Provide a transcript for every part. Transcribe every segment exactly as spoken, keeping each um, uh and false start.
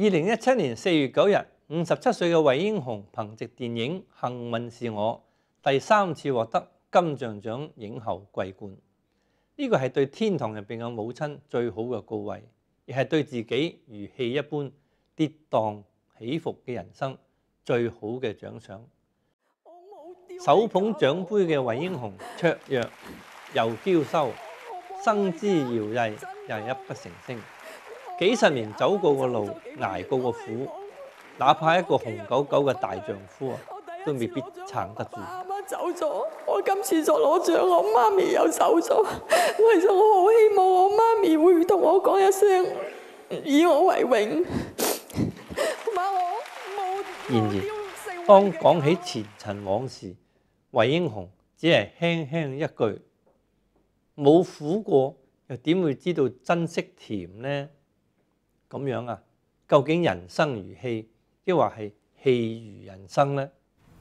二零一七年四月九日，五十七歲嘅韋英雄憑藉電影《幸運是我》第三次獲得金像獎影后桂冠。呢個係對天堂入邊嘅母親最好嘅告慰，亦係對自己如戲一般跌宕起伏嘅人生最好嘅獎賞。手捧獎杯嘅韋英雄綽約又嬌羞，生之遙曳又係泣不成聲。幾十年走過個路，捱過個苦，哪怕一個紅狗狗嘅大丈夫啊，都未必撐得住。 阿媽走咗，我今次再攞獎，我媽咪又走咗。其實我好希望我媽咪會同我講一聲以我為榮。媽，我冇。 然而，當講起前塵往事，韋英雄只係輕輕一句：冇苦過，又點會知道珍惜甜呢？咁樣啊，究竟人生如戲，抑或係戲如人生呢？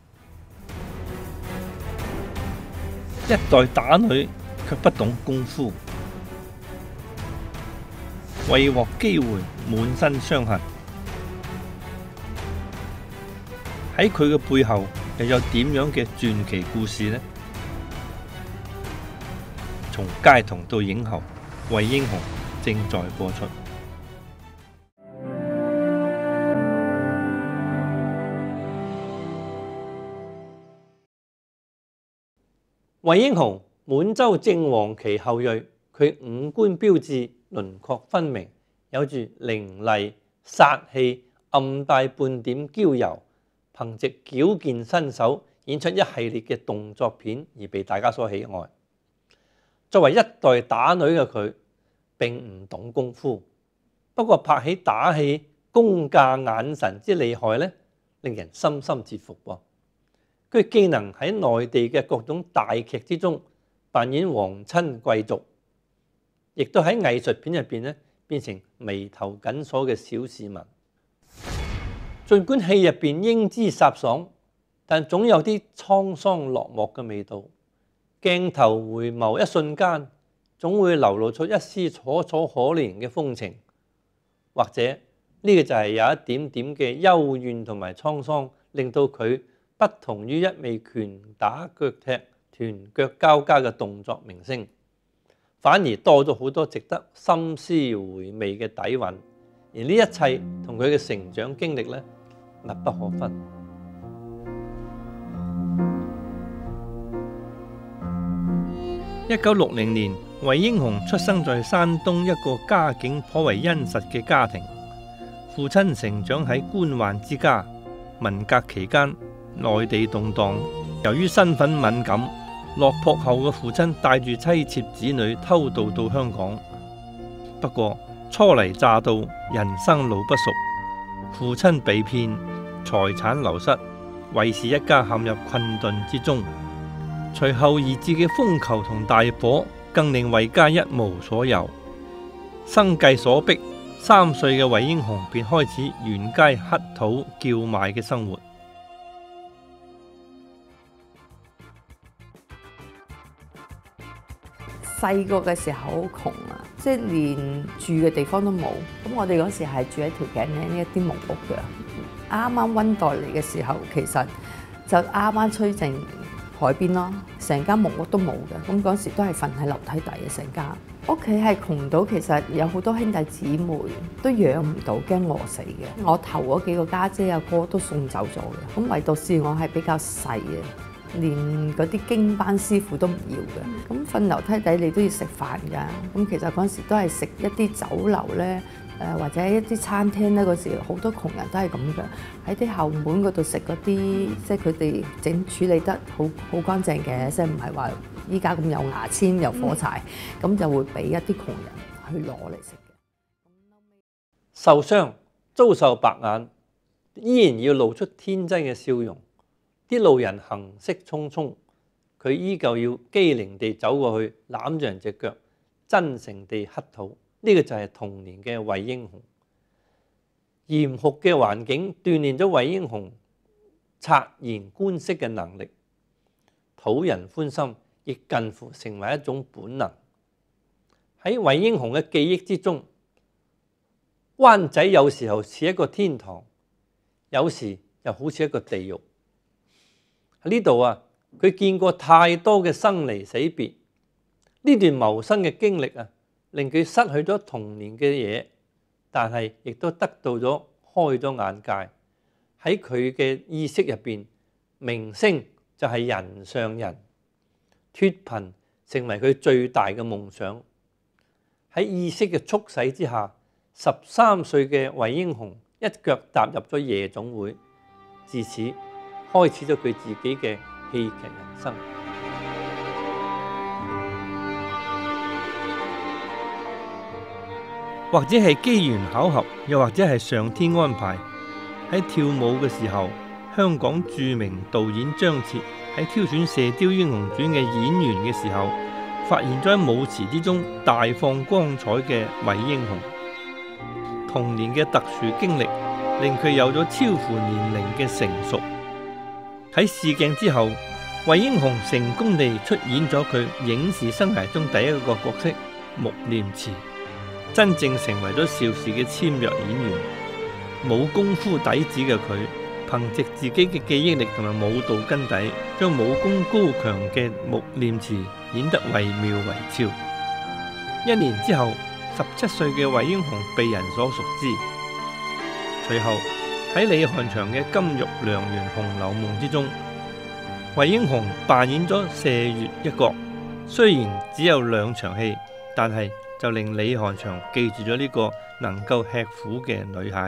一代打女卻不懂功夫，為獲機會滿身傷痕。喺佢嘅背後又有點樣嘅傳奇故事呢？從街童到影后，韋英雄正在播出。韋英雄滿洲正黃旗後裔，佢五官標緻，輪廓分明，有住凌厲殺氣，暗帶半點嬌柔。憑藉矯健身手演出一系列嘅動作片而被大家所喜愛。作為一代打女嘅佢並唔懂功夫，不過拍起打戲功架眼神之厲害呢，令人深深折服喎。佢既能喺內地嘅各種大劇之中扮演皇親貴族，亦都喺藝術片入邊呢變成眉頭緊鎖嘅小市民。儘管戲入邊英姿颯爽，但總有啲滄桑落寞嘅味道。鏡頭回眸一瞬間，總會流露出一絲楚楚可憐嘅風情，或者呢個就係有一點點嘅幽怨同埋滄桑，令到佢不同於一味拳打腳踢、團腳交加嘅動作明星，反而多咗好多值得深思回味嘅底蘊。而呢一切同佢嘅成長經歷呢，密不可分。一九六零年，韋英雄出生在山東一個家境頗為殷實嘅家庭，父親成長喺官宦之家。文革期間，內地動盪，由於身份敏感，落魄後嘅父親帶住妻妾子女偷渡到香港。不過初嚟乍到，人生路不熟，父親被騙，財產流失，韋氏一家陷入困頓之中。隨後而至嘅風球同大火，更令韋家一無所有。生計所迫，三歲嘅韋英雄便開始沿街乞討叫賣嘅生活。 細個嘅時候好窮啊，即係連住嘅地方都冇。咁我哋嗰時係住喺條頸嶺呢一啲木屋嘅。啱啱溫黛嚟嘅時候，其實就啱啱吹正海邊咯，成間木屋都冇嘅。咁嗰時都係瞓喺樓梯底嘅成家。屋企係窮到其實有好多兄弟姊妹都養唔到，驚餓死嘅。我頭嗰幾個家姐阿哥都送走咗嘅。咁唯獨是我係比較細嘅。連嗰啲經班師傅都唔要嘅，咁瞓樓梯底你都要食飯㗎。咁其實嗰陣時都係食一啲酒樓咧，誒或者一啲餐廳咧，嗰時好多窮人都係咁嘅，喺啲後門嗰度食嗰啲，即係佢哋整處理得好好乾淨嘅，即係唔係話依家咁有牙籤有火柴，咁、嗯、就會俾一啲窮人去攞嚟食嘅。 受傷遭受白眼，依然要露出天真嘅笑容。啲路人行色匆匆，佢依舊要機靈地走過去攬住人隻腳，真誠地乞討。呢、這個就係童年嘅韋英雄。嚴酷嘅環境鍛鍊咗韋英雄察言觀色嘅能力，討人歡心亦近乎成為一種本能。喺韋英雄嘅記憶之中， 灣仔有時候似一個天堂，有時又好似一個地獄。喺呢度啊，佢見過太多嘅生離死別，呢段謀生嘅經歷啊，令佢失去咗童年嘅嘢，但係亦都得到咗開咗眼界。喺佢嘅意識入邊，明星就係人上人，脫貧成為佢最大嘅夢想。喺意識嘅促使之下，十三歲嘅韋英雄一腳踏入咗夜總會，自此開始咗佢自己嘅戲劇人生。或者係機緣巧合，又或者係上天安排。喺跳舞嘅時候，香港著名導演張徹喺挑選《射雕英雄傳》嘅演員嘅時候，發現咗喺舞池之中大放光彩嘅韋英雄。童年嘅特殊經歷令佢有咗超乎年齡嘅成熟。喺試鏡之後，韋英雄成功地出演咗佢影視生涯中第一個角色穆念慈，真正成為咗邵氏嘅簽約演員。冇功夫底子嘅佢，憑藉自己嘅記憶力同埋舞蹈根底，將武功高強嘅穆念慈演得惟妙惟肖。一年之後，十七歲嘅韋英雄被人所熟知。隨後喺李翰祥嘅《金玉良緣紅樓夢》之中，韋英雄扮演咗麝月一角，雖然只有兩場戲，但係就令李翰祥記住咗呢個能夠吃苦嘅女孩。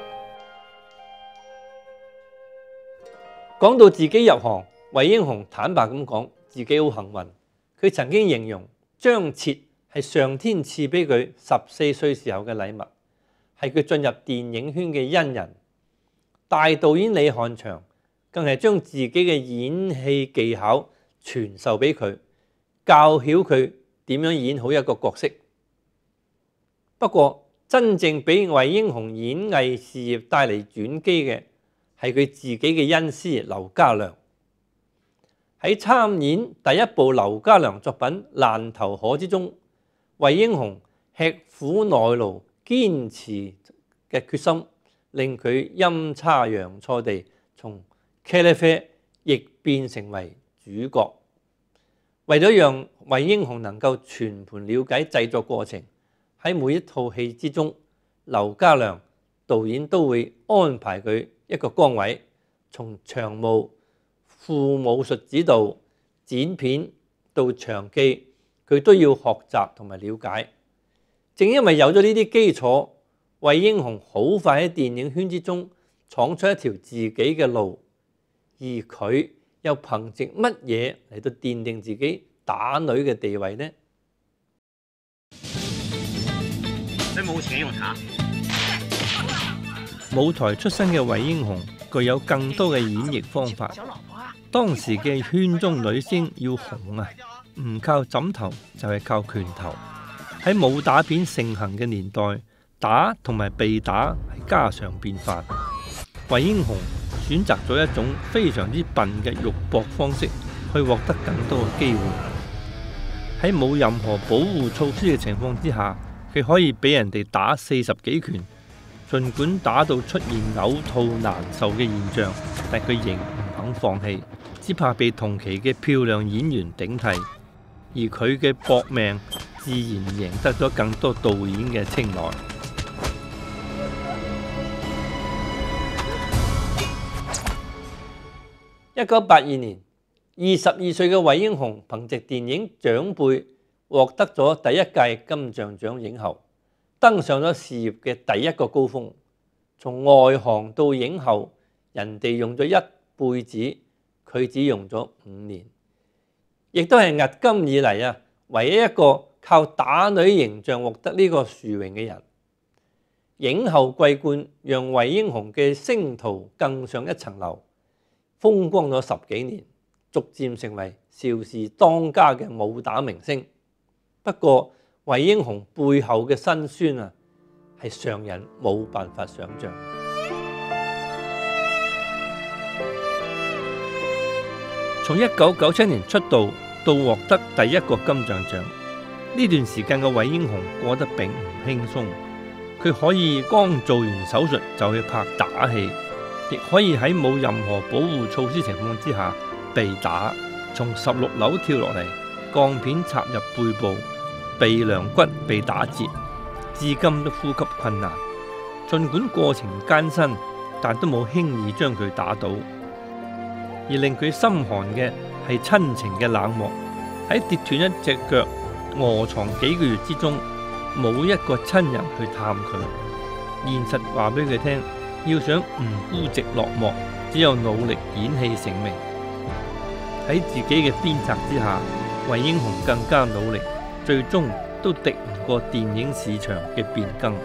講到自己入行，韋英雄坦白咁講，自己好幸運。佢曾經形容張徹係上天賜俾佢十四歲時候嘅禮物，係佢進入電影圈嘅恩人。大導演李翰祥更係將自己嘅演戲技巧傳授俾佢，教曉佢點樣演好一個角色。不過，真正俾韋英雄演藝事業帶嚟轉機嘅，係佢自己嘅恩師劉家良。喺參演第一部劉家良作品《爛頭河》之中，韋英雄吃苦耐勞、堅持嘅決心，令佢陰差陽錯地從茄喱啡亦變成為主角。為咗讓韋英雄能夠全盤了解製作過程，喺每一套戲之中，劉家良導演都會安排佢一個崗位，從場務、副武術指導、剪片到場記，佢都要學習同埋了解。正因為有咗呢啲基礎，韋英雄好快喺電影圈之中闖出一條自己嘅路。而佢又憑藉乜嘢嚟到奠定自己打女嘅地位呢？ 你冇錢用茶？ 舞台出身嘅韋英雄具有更多嘅演繹方法。當時嘅圈中女星要紅啊，唔靠枕頭就係靠拳頭。喺武打片盛行嘅年代，打同埋被打係家常便飯。韋英雄選擇咗一種非常之笨嘅肉搏方式，去獲得更多嘅機會。喺冇任何保護措施嘅情況之下，佢可以俾人哋打四十幾拳。儘管打到出現嘔吐難受嘅現象，但佢仍唔肯放棄，只怕被同期嘅漂亮演員頂替。而佢嘅搏命自然贏得咗更多導演嘅青睞。一九八二年，二十二歲嘅韋英雄憑藉電影《長輩》獲得咗第一屆金像獎影后，登上咗事業嘅第一個高峰。從外行到影后，人哋用咗一輩子，佢只用咗五年，亦都係迄今以嚟啊唯一一個靠打女形象獲得呢個殊榮嘅人。影后桂冠讓韋英雄嘅星途更上一層樓，風光咗十幾年，逐漸成為邵氏當家嘅武打明星。不過韋英雄背後嘅辛酸啊，係常人冇辦法想像。從一九九七年出道到獲得第一個金像獎，呢段時間嘅韋英雄過得並唔輕鬆。 佢可以剛做完手術就去拍打戲，亦可以喺冇任何保護措施情況之下被打，從十六樓跳落嚟，鋼片插入背部，鼻梁骨被打折，至今都呼吸困難。儘管過程艱辛，但都冇輕易將佢打倒。而令佢心寒嘅係親情嘅冷漠。喺跌斷一隻腳、臥床幾個月之中，冇一個親人去探佢。現實話俾佢聽，要想唔孤寂落寞，只有努力演戲成名。喺自己嘅鞭策之下，惠英紅更加努力，最終都敵唔過電影市場嘅變更。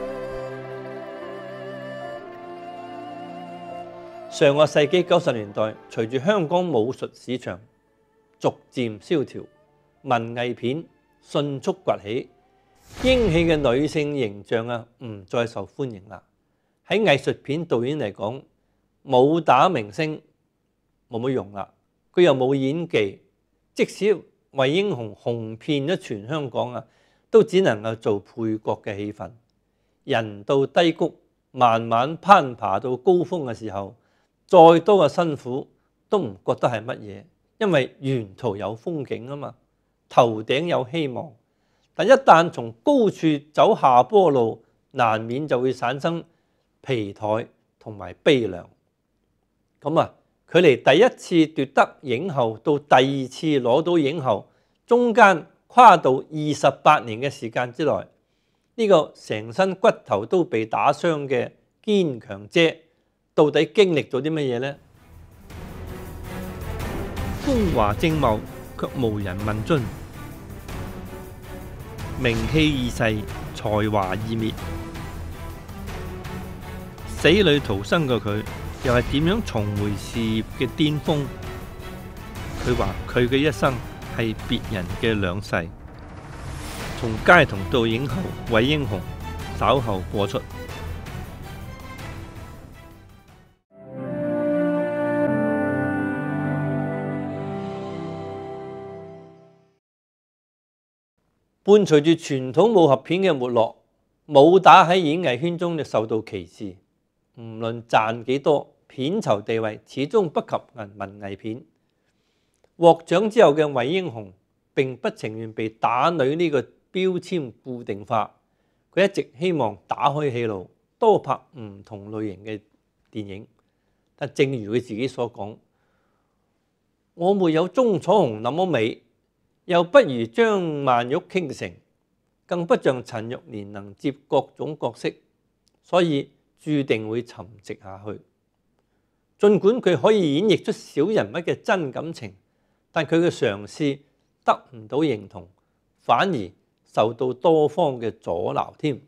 上個世紀九十年代，隨住香港武術市場逐漸蕭條，文藝片迅速崛起，英氣嘅女性形象啊唔再受歡迎啦。喺藝術片導演嚟講，武打明星冇乜用啦，佢又冇演技，即使惠英紅紅遍咗全香港啊，都只能夠做配角嘅戲份。人到低谷，慢慢攀爬到高峰嘅時候，再多嘅辛苦都唔覺得係乜嘢，因為沿途有風景啊嘛，頭頂有希望。但一旦從高處走下坡路，難免就會產生疲態同埋悲涼。咁啊，距離第一次奪得影后到第二次攞到影后，中間跨度二十八年嘅時間之內，呢個成身骨頭都被打傷嘅堅強姐，到底經歷咗啲乜嘢呢？風華正茂，卻無人問津；名氣已逝，才華已滅。死裏逃生嘅佢，又係點樣重回事業嘅巔峰？佢話佢嘅一生係別人嘅兩世。從街童到影后惠英紅，稍後播出。伴隨住傳統武俠片嘅沒落，武打喺演藝圈中就受到歧視。唔論賺幾多，片酬地位始終不及文藝片。獲獎之後嘅惠英紅並不情願被打女呢個標籤固定化，佢一直希望打開戲路，多拍唔同類型嘅電影。但正如佢自己所講，我沒有鍾楚紅那麼美，又不如張曼玉傾城，更不像陳玉蓮能接各種角色，所以注定會沉寂下去。儘管佢可以演繹出小人物嘅真感情，但佢嘅嘗試得唔到認同，反而受到多方嘅阻撓添。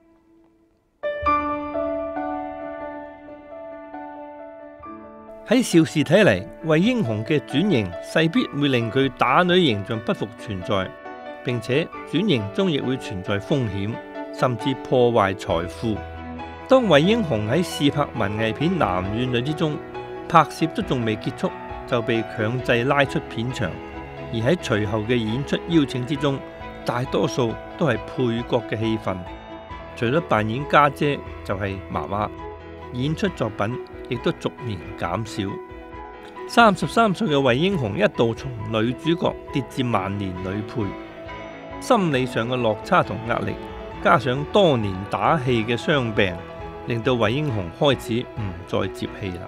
喺邵氏睇嚟，惠英紅嘅轉型勢必會令佢打女形象不復存在，並且轉型中亦會存在風險，甚至破壞財富。當惠英紅喺試拍文藝片《男怨女》之中，拍攝都仲未結束，就被強制拉出片場，而喺隨後嘅演出邀請之中，大多數都係配角嘅戲份，除咗扮演家姐就係媽媽，演出作品亦都逐年減少。三十三歲嘅惠英紅一度從女主角跌至萬年女配，心理上嘅落差同壓力，加上多年打戲嘅傷病，令到惠英紅開始唔再接戲啦。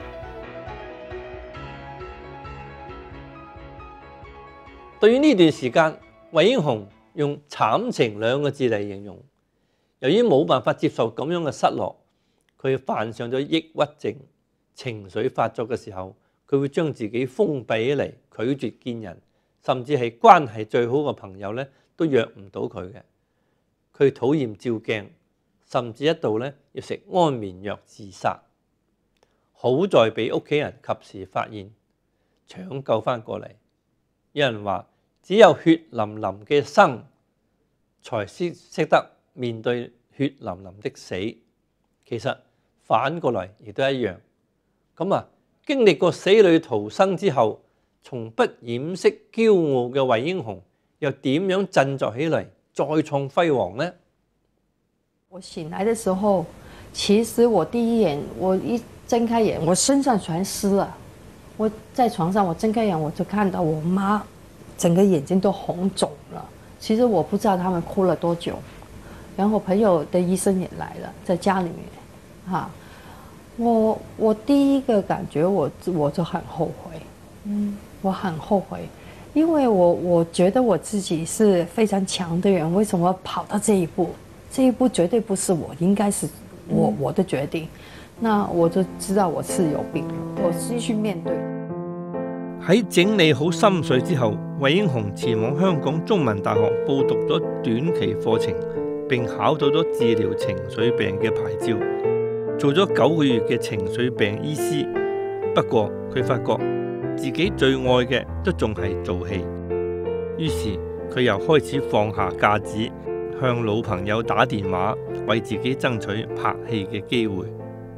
對於呢段時間，惠英紅用慘情兩個字嚟形容。由於冇辦法接受咁樣嘅失落，佢患上咗抑鬱症。情緒發作嘅時候，佢會將自己封閉起嚟，拒絕見人，甚至係關係最好嘅朋友咧都約唔到佢嘅。佢討厭照鏡，甚至一度咧要食安眠藥自殺。好在被屋企人及時發現，搶救翻過嚟。有人話，只有血淋淋嘅生，才識識得面對血淋淋的死。其實反過來亦都一樣。咁啊，經歷過死裏逃生之後，從不掩飾驕傲嘅惠英紅，又點樣振作起嚟，再創輝煌呢？ 我醒來的時候，其實我第一眼，我一睜開眼，我身上全濕了。我在床上，我睜開眼，我就看到我媽整個眼睛都紅腫了。其實我不知道他們哭了多久。然後朋友的醫生也來了，在家裡面，哈、啊，我我第一個感覺我我就很後悔，嗯，我很後悔，因為我我覺得我自己是非常強的人，為什麼跑到這一步？這一步絕對不是我，應該是我我的決定。那我就知道我是有病，我繼續面對。 喺整理好心水之後，韋英雄前往香港中文大學報讀咗短期課程，並考到咗治療情緒病嘅牌照，做咗九個月嘅情緒病醫師。不過佢發覺自己最愛嘅都仲係做戲，於是佢又開始放下架子，向老朋友打電話，為自己爭取拍戲嘅機會。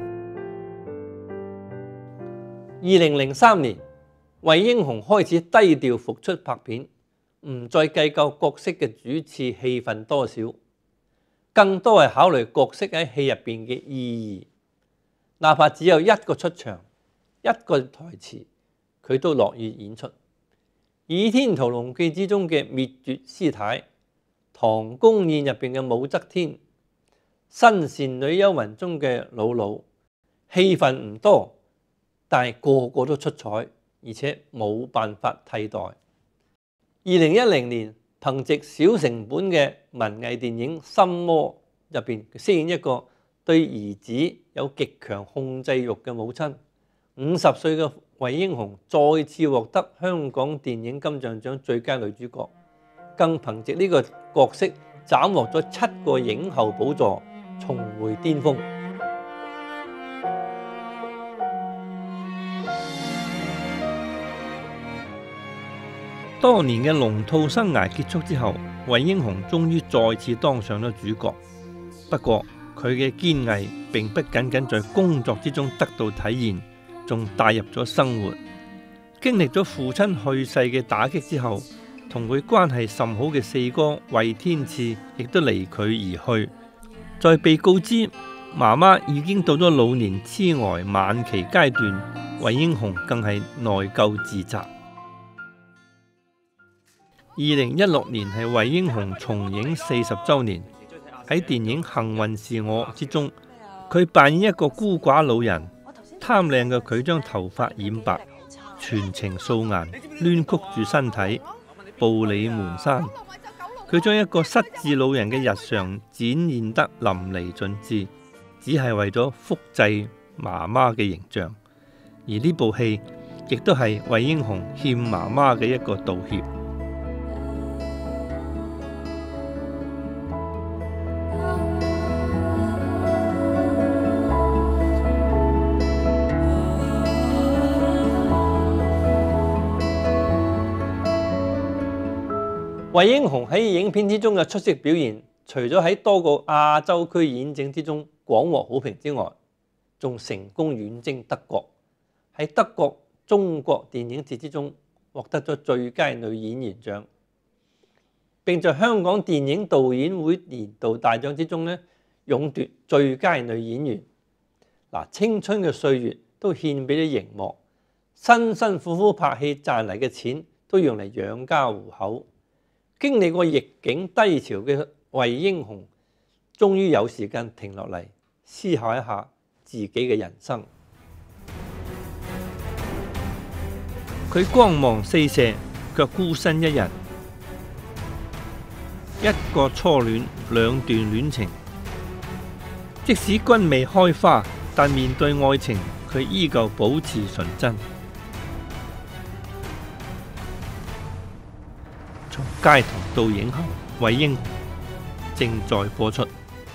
二零零三年，韋英雄開始低調復出拍片，唔再計較角色嘅主次戲份多少，更多係考慮角色喺戲入邊嘅意義。哪怕只有一個出場、一個台詞，佢都樂意演出。《倚天屠龍記》之中嘅滅絕師太，《唐宮宴》入邊嘅武則天，《新倩女幽魂》中嘅姥姥，戲份唔多，但係個個都出彩，而且冇辦法替代。二零一零年，憑藉小成本嘅文藝電影《心魔》入邊飾演一個對兒子有極強控制欲嘅母親，五十歲嘅韋英雄再次獲得香港電影金像獎最佳女主角，更憑藉呢個角色斬獲咗七個影后寶座，重回巔峰。多年嘅龍套生涯結束之後，韋英雄終於再次當上咗主角。不過佢嘅堅毅並不僅僅在工作之中得到體現，仲帶入咗生活。經歷咗父親去世嘅打擊之後，同佢關係甚好嘅四哥韋天賜亦都離佢而去。在被告知媽媽已經到咗老年痴呆晚期階段，韋英雄更係內疚自責。二零一六年係韋英雄重映四十週年，喺電影《幸運是我》之中，佢扮演一個孤寡老人，貪靚嘅佢將頭髮染白，全程素顏，攣曲住身體，步履蹣跚。佢將一個失智老人嘅日常展現得淋漓盡致，只係為咗複製媽媽嘅形象。而呢部戲亦都係韋英雄欠媽媽嘅一個道歉。韋英雄喺影片之中嘅出色表現，除咗喺多個亞洲區演證之中廣獲好評之外，仲成功遠征德國，喺德國中國電影節之中獲得咗最佳女演員獎，並在香港電影導演會年度大獎之中呢勇奪最佳女演員。嗱，青春嘅歲月都獻俾咗熒幕，辛辛苦苦拍戲賺嚟嘅錢都用嚟養家糊口。經歷過逆境低潮嘅韋英雄，終於有時間停落嚟思考一下自己嘅人生。佢光芒四射，卻孤身一人。一個初戀，兩段戀情。即使君未開花，但面對愛情，佢依舊保持純真。從街頭到影后，韋英雄正在播出。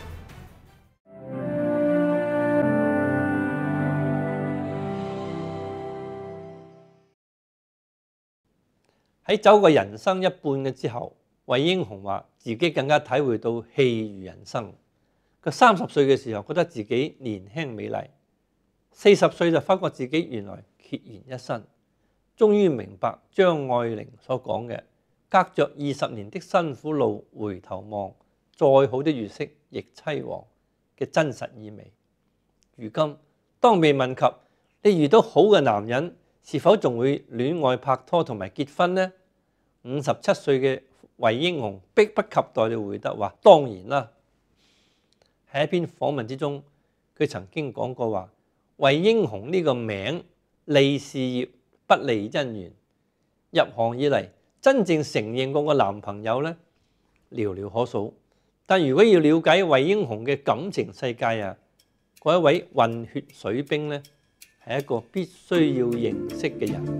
喺走過人生一半嘅之後，韋英雄話自己更加體會到戲如人生。佢三十歲嘅時候覺得自己年輕美麗，四十歲就發覺自己原來孑然一身，終於明白張愛玲所講嘅。隔着二十年的辛苦路回頭望， 再好的月色亦凄黃嘅真實意味。如今當被問及你遇到好嘅男人，是否仲會戀愛拍拖同埋結婚呢？五十七歲嘅韋英雄迫不及待地回答話：當然啦！喺一篇訪問之中，佢曾經講過話：韋英雄呢個名利事業不利姻緣。入行以嚟，真正承認過個男朋友呢，寥寥可數。但如果要了解韋英雄嘅感情世界啊，嗰一位混血水兵呢，係一個必須要認識嘅人。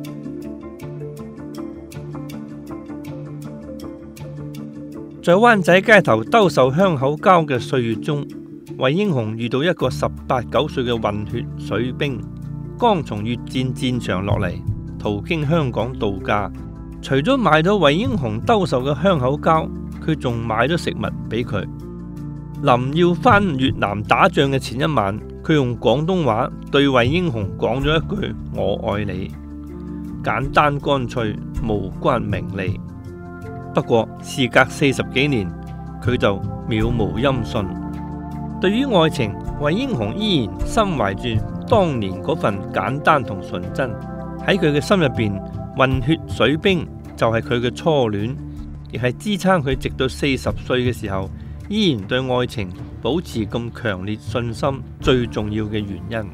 在灣仔街頭兜售香口膠嘅歲月中，韋英雄遇到一個十八九歲嘅混血水兵，剛從越戰戰場落嚟，途經香港度假。除咗買咗韋英雄兜售嘅香口膠，佢仲買咗食物俾佢。臨要返越南打仗嘅前一晚，佢用廣東話對韋英雄講咗一句我愛你，簡單乾脆，無關名利。不過事隔四十幾年，佢就渺無音訊。對於愛情，韋英雄依然心懷住當年嗰份簡單同純真。喺佢嘅心入邊，混血水兵就係佢嘅初戀，亦係支撐佢直到四十歲嘅時候，依然對愛情保持咁強烈信心最重要嘅原因。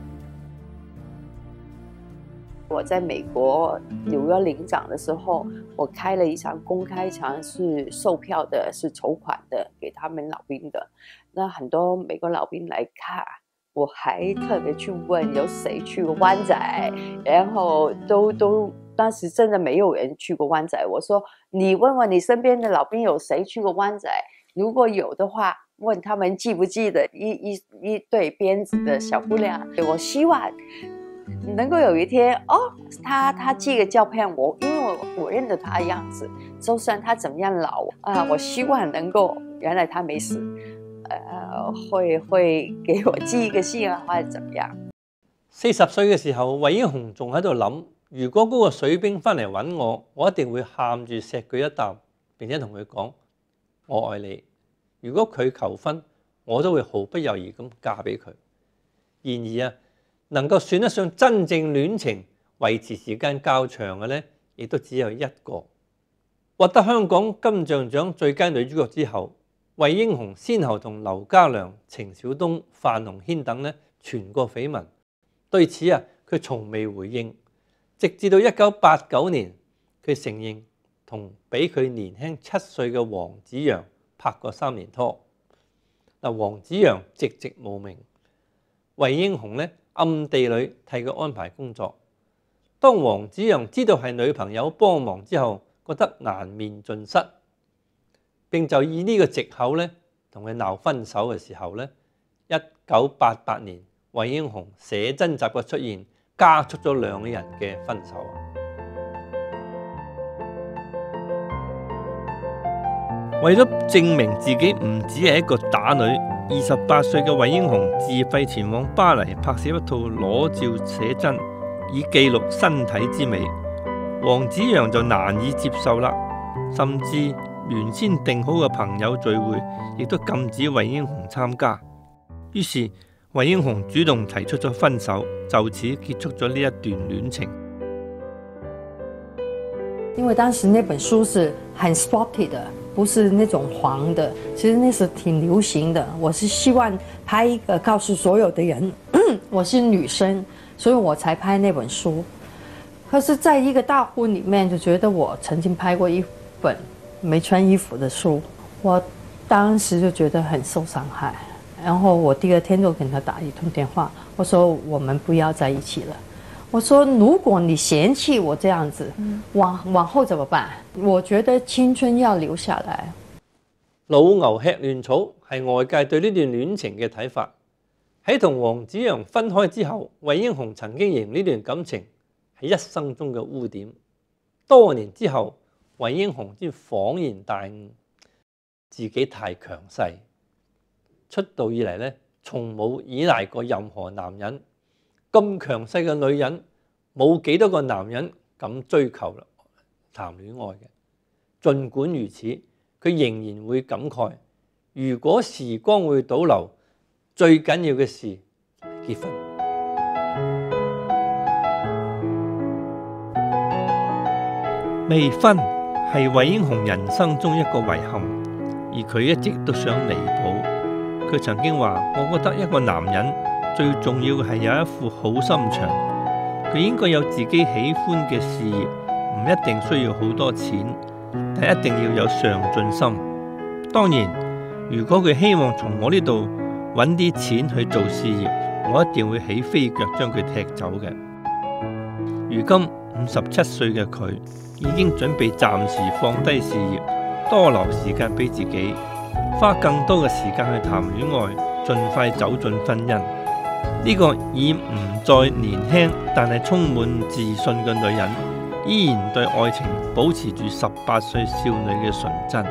我在美國紐約領獎的時候，我開了一場公開場，是售票的，是籌款的，給他們老兵的。那很多美國老兵來看，我還特別去問有誰去過灣仔，然後都都當時真的沒有人去過灣仔。我說你問問你身邊的老兵有誰去過灣仔，如果有的話，問他們記不記得一一一對辮子的小姑娘。我希望能夠有一天，哦，他他寄個照片我，因為我我認得他的樣子，就算他怎麼樣老啊，我希望能夠原來他沒死，呃，會會給我寄一個信啊，或者怎麼樣。 四十歲嘅時候，韋英雄仲喺度諗，如果嗰個水兵翻嚟揾我，我一定會喊住錫佢一啖，並且同佢講我愛你。如果佢求婚，我都會毫不猶豫咁嫁俾佢。然而啊，能夠算得上真正戀情、維持時間較長嘅呢，亦都只有一個。獲得香港金像獎最佳女主角之後，韋英雄先後同劉家良、程小東、范鴻軒等呢傳過緋聞。對此啊，佢從未回應。直至到一九八九年，佢承認同比佢年輕七歲嘅黃子揚拍過三年拖。嗱，黃子揚寂寂無名，韋英雄呢暗地裏替佢安排工作。當黃子揚知道係女朋友幫忙之後，覺得顏面盡失，並就以呢個藉口呢同佢鬧分手嘅時候呢，一九八八年韋英雄寫真集嘅出現，加速咗兩個人嘅分手。為咗證明自己唔只係一個打女，二十八歲嘅韋英雄自費前往巴黎拍攝一套裸照寫真，以記錄身體之美。黃子揚就難以接受啦，甚至原先定好嘅朋友聚會，亦都禁止韋英雄參加。於是韋英雄主動提出咗分手，就此結束咗呢一段戀情。 因為當時那本書是很 sporty 的，不是那種黃的，其實那是挺流行的。我是希望拍一個告訴所有的人，我是女生，所以我才拍那本書。可是在一個大戶裡面，就覺得我曾經拍過一本沒穿衣服的書，我當時就覺得很受傷害。然後我第二天就跟他打一通電話，我說我們不要在一起了。我說如果你嫌棄我這樣子，往往後怎麼辦？我覺得青春要留下來。 老牛吃嫩草係外界對呢段戀情嘅睇法。喺同黃子揚分開之後，韋英雄曾經形容呢段感情係一生中嘅污點。多年之後，韋英雄先恍然大悟，自己太強勢。出道以嚟呢，從冇依賴過任何男人，咁強勢嘅女人，冇幾多個男人敢追求談戀愛嘅。儘管如此，佢仍然會感慨， 如果時光會倒流，最緊要嘅事係結婚。未婚係韋英雄人生中一個遺憾，而佢一直都想彌補。佢曾經話：我覺得一個男人最重要嘅係有一副好心腸，佢應該有自己喜歡嘅事業，唔一定需要好多錢，但一定要有上進心。當然，如果佢希望從我呢度揾啲錢去做事業，我一定會起飛腳將佢踢走嘅。如今五十七歲嘅佢已經準備暫時放低事業，多留時間俾自己，花更多嘅時間去談戀愛，盡快走進婚姻。呢個已唔再年輕但係充滿自信嘅女人，依然對愛情保持住十八歲少女嘅純真。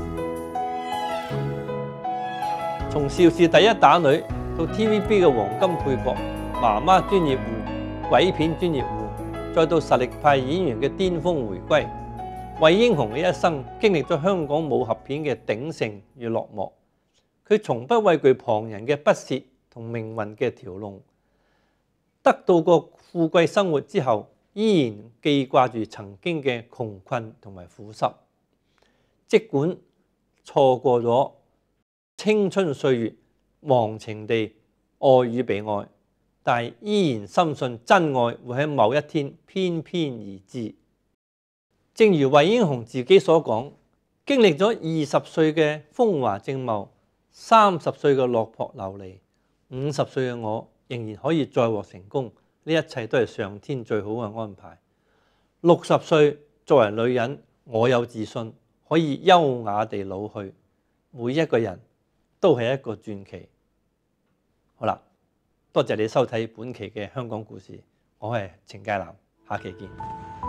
從邵氏第一打女到 T V B 嘅黃金配角、媽媽專業戶、鬼片專業戶，再到實力派演員嘅巔峰回歸，韋英雄嘅一生經歷咗香港武俠片嘅鼎盛與落寞。佢從不畏懼旁人嘅不屑同命運嘅調弄，得到過富貴生活之後，依然記掛住曾經嘅窮困同埋苦濕。即管錯過咗青春歲月，忘情地愛與被愛，但依然深信真愛會喺某一天翩翩而至。正如韋英雄自己所講，經歷咗二十歲嘅風華正茂，三十歲嘅落魄流離，五十歲嘅我仍然可以再獲成功，呢一切都係上天最好嘅安排。六十歲作為女人，我有自信可以優雅地老去。每一個人都係一個傳奇。好啦，多謝你收睇本期嘅香港故事，我係程介南，下期見。